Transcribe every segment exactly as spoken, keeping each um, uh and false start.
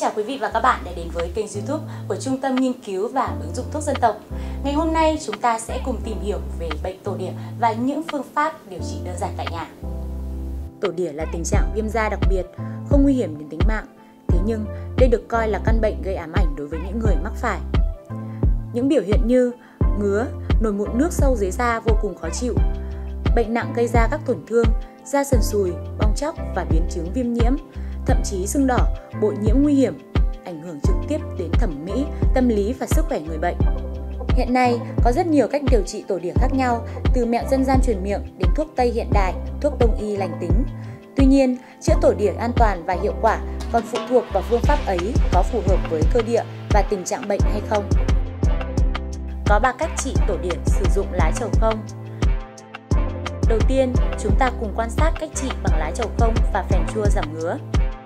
chào quý vị và các bạn đã đến với kênh YouTube của Trung tâm Nghiên cứu và Ứng dụng Thuốc Dân tộc. Ngày hôm nay chúng ta sẽ cùng tìm hiểu về bệnh tổ đỉa và những phương pháp điều trị đơn giản tại nhà. Tổ đỉa là tình trạng viêm da đặc biệt, không nguy hiểm đến tính mạng. Thế nhưng đây được coi là căn bệnh gây ám ảnh đối với những người mắc phải. Những biểu hiện như ngứa, nổi mụn nước sâu dưới da vô cùng khó chịu. Bệnh nặng gây ra các tổn thương, da sần sùi, bong tróc và biến chứng viêm nhiễm, thậm chí sưng đỏ, bội nhiễm nguy hiểm, ảnh hưởng trực tiếp đến thẩm mỹ, tâm lý và sức khỏe người bệnh. Hiện nay có rất nhiều cách điều trị tổ đỉa khác nhau, từ mẹo dân gian truyền miệng đến thuốc Tây hiện đại, thuốc Đông y lành tính. Tuy nhiên, chữa tổ đỉa an toàn và hiệu quả còn phụ thuộc vào phương pháp ấy có phù hợp với cơ địa và tình trạng bệnh hay không. Có ba cách trị tổ đỉa sử dụng lá trầu không. Đầu tiên, chúng ta cùng quan sát cách trị bằng lá trầu không và phèn chua giảm ngứa.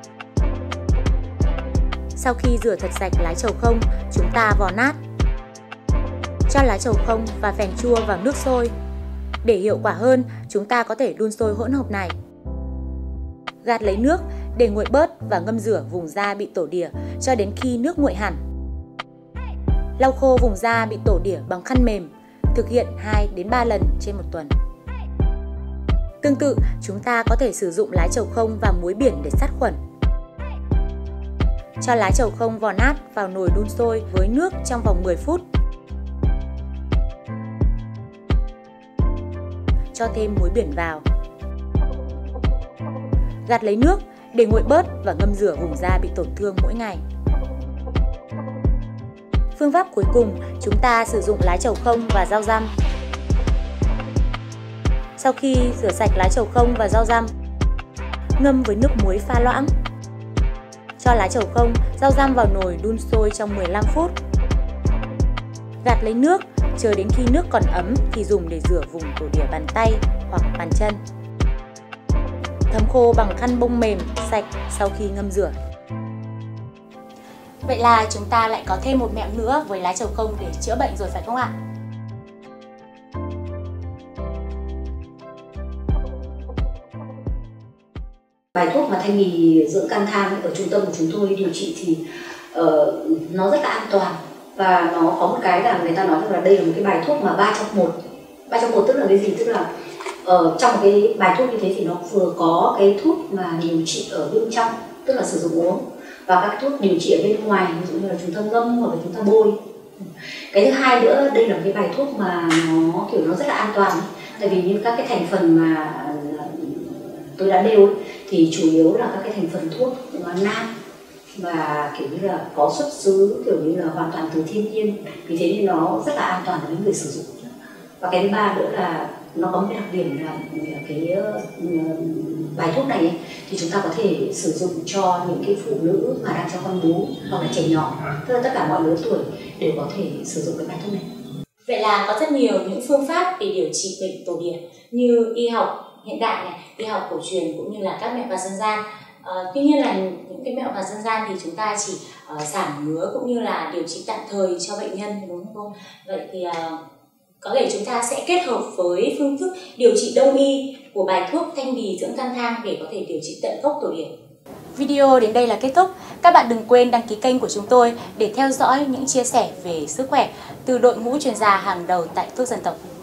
Sau khi rửa thật sạch lá trầu không, chúng ta vò nát. Cho lá trầu không và phèn chua vào nước sôi. Để hiệu quả hơn, chúng ta có thể đun sôi hỗn hợp này. Gạt lấy nước để nguội bớt và ngâm rửa vùng da bị tổ đỉa cho đến khi nước nguội hẳn. Lau khô vùng da bị tổ đỉa bằng khăn mềm, thực hiện hai đến ba lần trên một tuần. Tương tự, chúng ta có thể sử dụng lá trầu không và muối biển để sát khuẩn. Cho lá trầu không vò nát vào nồi đun sôi với nước trong vòng mười phút. Cho thêm muối biển vào. Gạt lấy nước để nguội bớt và ngâm rửa vùng da bị tổn thương mỗi ngày. Phương pháp cuối cùng, chúng ta sử dụng lá trầu không và rau răm. Sau khi rửa sạch lá trầu không và rau răm, ngâm với nước muối pha loãng. Cho lá trầu không, rau răm vào nồi đun sôi trong mười lăm phút. Gạt lấy nước, chờ đến khi nước còn ấm thì dùng để rửa vùng tổ đỉa bàn tay hoặc bàn chân. Thấm khô bằng khăn bông mềm, sạch sau khi ngâm rửa. Vậy là chúng ta lại có thêm một mẹo nữa với lá trầu không để chữa bệnh rồi phải không ạ? Bài thuốc mà thay vì dưỡng can than ở trung tâm của chúng tôi điều trị thì uh, nó rất là an toàn, và nó có một cái là người ta nói rằng là đây là một cái bài thuốc mà ba trong một. Ba trong một tức là cái gì? Tức là uh, trong một cái bài thuốc như thế thì nó vừa có cái thuốc mà điều trị ở bên trong, tức là sử dụng uống, và các thuốc điều trị ở bên ngoài, ví dụ như là chúng ta ngâm hoặc là chúng ta bôi. Cái thứ hai nữa, đây là một cái bài thuốc mà nó kiểu nó rất là an toàn, tại vì như các cái thành phần mà tôi đã nêu thì chủ yếu là các cái thành phần thuốc nam và kiểu như là có xuất xứ kiểu như là hoàn toàn từ thiên nhiên, vì thế nên nó rất là an toàn với người sử dụng. Và cái thứ ba nữa là nó có một cái đặc điểm là cái bài thuốc này ấy, thì chúng ta có thể sử dụng cho những cái phụ nữ mà đang cho con bú hoặc là trẻ nhỏ, tức là tất cả mọi lứa tuổi đều có thể sử dụng cái bài thuốc này. Vậy là có rất nhiều những phương pháp để điều trị bệnh tổ đỉa như y học hiện đại này, y học cổ truyền cũng như là các mẹo vặt dân gian. À, tuy nhiên là những cái mẹo vặt dân gian thì chúng ta chỉ uh, giảm ngứa cũng như là điều trị tạm thời cho bệnh nhân, đúng không? Vậy thì uh, có thể chúng ta sẽ kết hợp với phương thức điều trị đông y của bài thuốc thanh bì dưỡng can thang để có thể điều trị tận gốc tổ đỉa. Video đến đây là kết thúc. Các bạn đừng quên đăng ký kênh của chúng tôi để theo dõi những chia sẻ về sức khỏe từ đội ngũ chuyên gia hàng đầu tại Thuốc Dân tộc.